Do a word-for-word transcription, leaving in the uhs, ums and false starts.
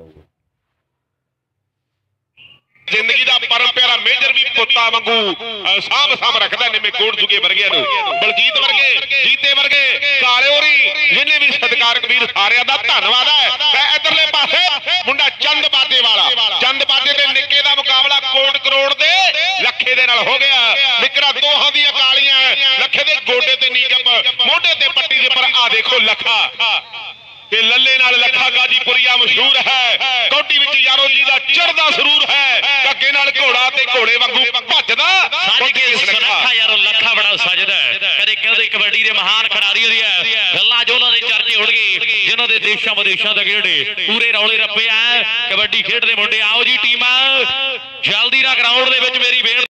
जिंदगी का परम प्यारा मेजर भी पुत्ता वांगू साम साम रखता निमे कोट सुगे वर्गे बलजीत वर्गे जीते वर्गे काले होरी जिन्हें भी सत्कार कबीर सारिया का धन्यवाद है। इधरले पासे मुंडा चंद बाटे वाला चंद बाटे के निक्के का मुकाबला कोट करोड़ दे लखे दे नाल हो गया। निकरा दोहां दी कालियां लखे दे गोडे ते नी कप मोढे ते पट्टी दे पर आ देखो लखा के लल्ले नाल लखा गाजीपुरिया मशहूर है। कौटी विच यारो जी दा चढ़दा सरूर है। कगे नाल घोड़ा ते घोड़े वांगू भजदा साजे सुनखा यारो लखा बड़ा सजदा कदे कहंदे कबड्डी दे महान खिडारी होई है गल्लां जो उन्हां दे चर्चे उड़ गए जिन्हां दे देशां विदेशां तक जेड़े पूरे रौले रप्पे आ कबड्डी खेडदे मुंडे आओ जी टीमां जल्दी दा ग्राउंड दे विच मेरी